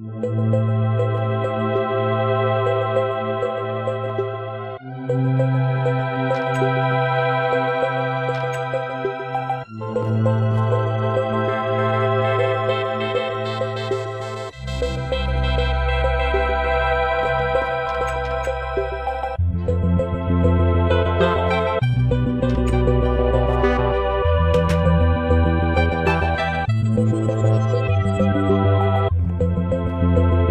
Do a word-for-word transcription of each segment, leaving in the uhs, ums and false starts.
you.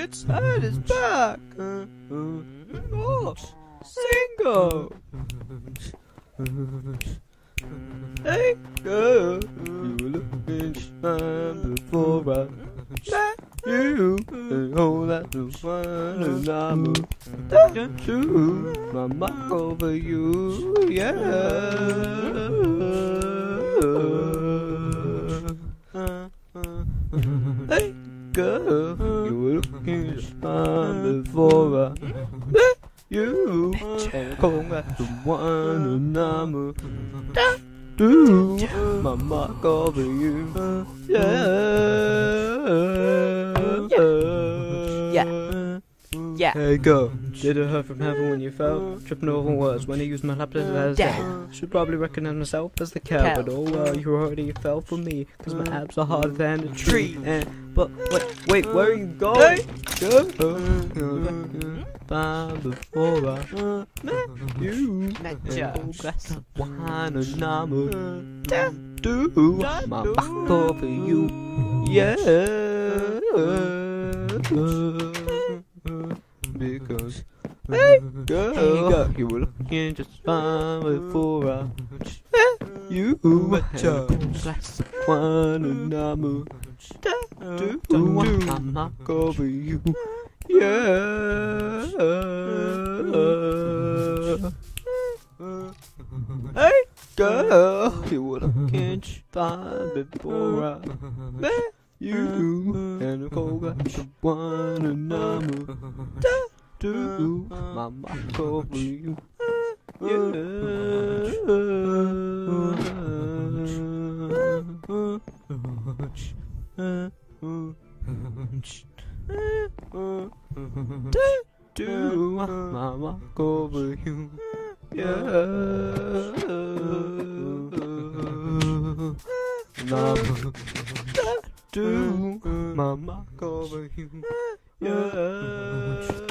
itshat is back! Oh, single! Hey girl, you were looking fine before I met you, and all that was fine, and I moved to my mark over you, yeah. Hey girl, you were looking fine before I met you, and all that was fine, and I moved to my mark over you, yeah. Yeah. Yeah. Hey girl, did it hurt from heaven when you fell? Tripping over words when I used my laptop as Damn. should probably recognize myself as the cow, but oh well, you already fell for me, cause my abs are harder than a tree. And but wait, wait, where are you going? Girl, fine before I met you. Met ya. Glass of wine and I'm a tattoo my back over you, yeah. Because hey girl, you were looking just fine before I met you. Met ya. Glass of wine and I'm a tattoo my mark over you, yeah. Hey girl, you were looking just fine before I met you, and a cold glass of wine and I'm a tattoo my mark over you, yeah. Tattoo my mark over you, yeah. Do my mark over you, yeah.